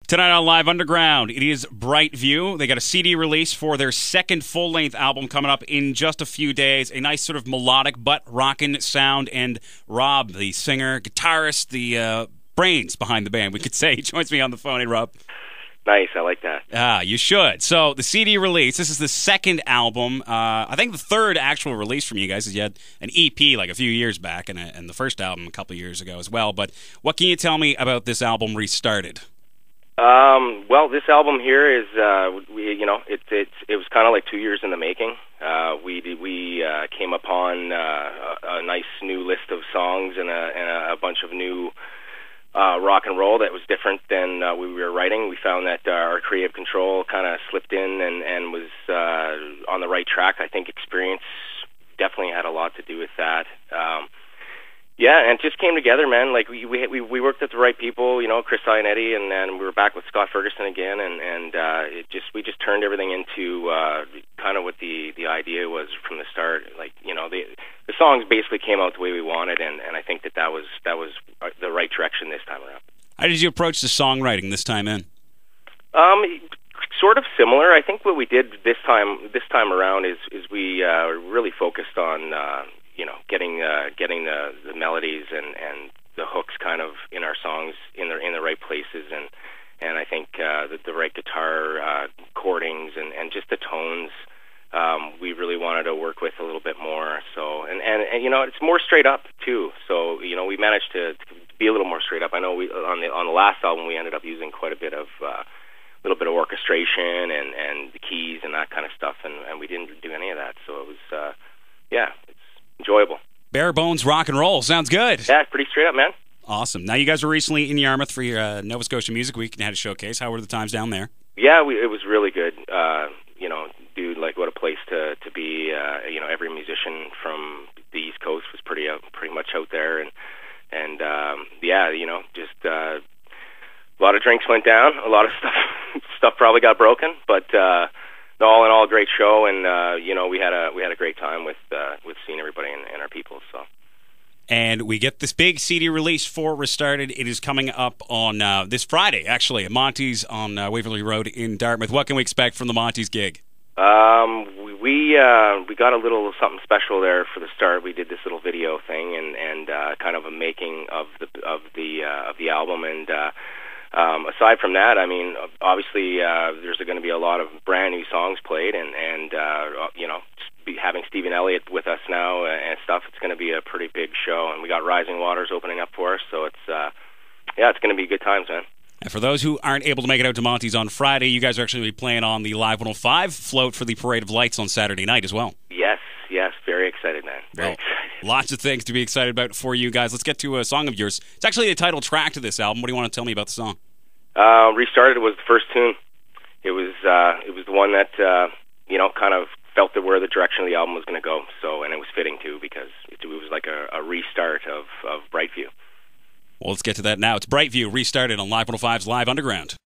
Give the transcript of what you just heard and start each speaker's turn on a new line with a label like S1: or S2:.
S1: Tonight on Live Underground, it is Brightview. They got a CD release for their second full-length album coming up in just a few days. A nice sort of melodic but rockin' sound. And Rob, the singer, guitarist, the brains behind the band, we could say, he joins me on the phone. Hey, Rob.
S2: Nice, I like that.
S1: You should. So the CD release, this is the second album. I think the third actual release from you guys is you had an EP like a few years back and the first album a couple of years ago as well. But what can you tell me about this album, Restarted?
S2: Well, this album here is, it was kind of like 2 years in the making. We came upon a nice new list of songs and a bunch of new rock and roll that was different than we were writing. We found that our creative control kind of slipped in and was on the right track. I think experience definitely had a lot to do with that. Yeah, and it just came together, man. Like we worked with the right people, Chris Ionetti, and then we were back with Scott Ferguson again, and we just turned everything into kind of what the idea was from the start. Like the songs basically came out the way we wanted, and I think that was the right direction this time around.
S1: How did you approach the songwriting this time in?
S2: Sort of similar. I think what we did this time around is we really focused on getting the melodies and the hooks kind of in our songs in the right places, and I think the right guitar chordings and just the tones we really wanted to work with a little bit more. So and it's more straight up too. So we managed to be a little more straight up. I know we on the last album we ended up using quite a bit of little bit of orchestration and the keys and that kind of stuff, and we didn't do any of that. So it was it's enjoyable.
S1: Bare bones rock and roll. Sounds good.
S2: Yeah, pretty straight up, man.
S1: Awesome. Now, you guys were recently in Yarmouth for your Nova Scotia Music Week and had a showcase. How were the times down there?
S2: Yeah, it was really good. Dude, like what a place to be. Every musician from the East Coast was pretty much out there, and just a lot of drinks went down. A lot of stuff probably got broken, but all in all, a great show, and we had a great time with seeing everybody and our people. So,
S1: and we get this big CD release for Restarted. It is coming up on this Friday, actually, at Monty's on Waverly Road in Dartmouth. What can we expect from the Monty's gig?
S2: We got a little something special there for the start. We did this little video thing and kind of a making of the album and. Aside from that, I mean, obviously, there's going to be a lot of brand new songs played, and having Stephen Elliott with us now and stuff, it's going to be a pretty big show. And we got Rising Waters opening up for us, so it's going to be good times, man.
S1: And for those who aren't able to make it out to Monty's on Friday, you guys are actually playing on the Live 105 float for the Parade of Lights on Saturday night as well.
S2: Yes, very excited, man. Very excited.
S1: Lots of things to be excited about for you guys. Let's get to a song of yours. It's actually the title track to this album. What do you want to tell me about the song?
S2: Restarted was the first tune. It was the one that kind of felt that where the direction of the album was going to go. So, and it was fitting too because it was like a restart of Brightview.
S1: Well, let's get to that now. It's Brightview, Restarted on Live 105's Live Underground.